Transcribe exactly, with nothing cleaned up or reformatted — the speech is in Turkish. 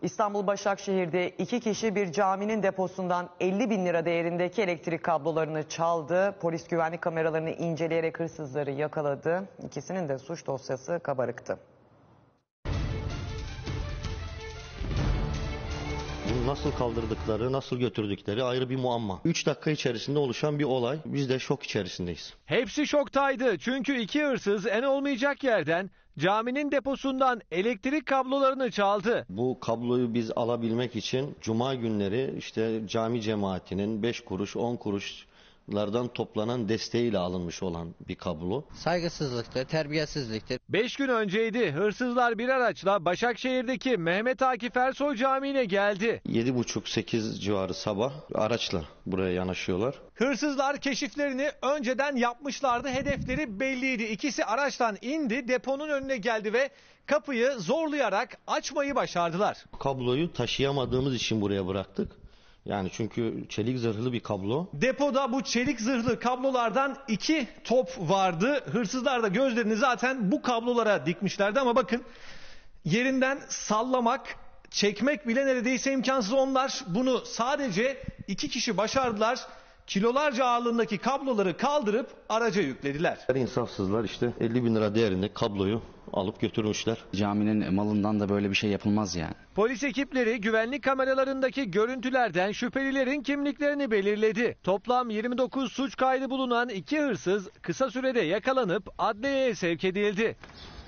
İstanbul Başakşehir'de iki kişi bir caminin deposundan elli bin lira değerindeki elektrik kablolarını çaldı. Polis güvenlik kameralarını inceleyerek hırsızları yakaladı. İkisinin de suç dosyası kabarıktı. Bunu nasıl kaldırdıkları, nasıl götürdükleri ayrı bir muamma. üç dakika içerisinde oluşan bir olay. Biz de şok içerisindeyiz. Hepsi şoktaydı çünkü iki hırsız en olmayacak yerden caminin deposundan elektrik kablolarını çaldı. Bu kabloyu biz alabilmek için cuma günleri işte cami cemaatinin beş kuruş, on kuruşlardan toplanan desteğiyle alınmış olan bir kablo. Saygısızlıktır, terbiyesizliktir. Beş gün önceydi, hırsızlar bir araçla Başakşehir'deki Mehmet Akif Ersoy Camii'ne geldi. yedi buçuk sekiz civarı sabah araçla buraya yanaşıyorlar. Hırsızlar keşiflerini önceden yapmışlardı, hedefleri belliydi. İkisi araçtan indi, deponun önüne geldi ve kapıyı zorlayarak açmayı başardılar. Kabloyu taşıyamadığımız için buraya bıraktık. Yani çünkü çelik zırhlı bir kablo. Depoda bu çelik zırhlı kablolardan iki top vardı. Hırsızlar da gözlerini zaten bu kablolara dikmişlerdi ama bakın yerinden sallamak, çekmek bile neredeyse imkansız. Onlar bunu sadece iki kişi başardılar. Kilolarca ağırlığındaki kabloları kaldırıp araca yüklediler. İnsafsızlar işte elli bin lira değerinde kabloyu alıp götürmüşler. Caminin malından da böyle bir şey yapılmaz yani. Polis ekipleri güvenlik kameralarındaki görüntülerden şüphelilerin kimliklerini belirledi. Toplam yirmi dokuz suç kaydı bulunan iki hırsız kısa sürede yakalanıp adliyeye sevk edildi.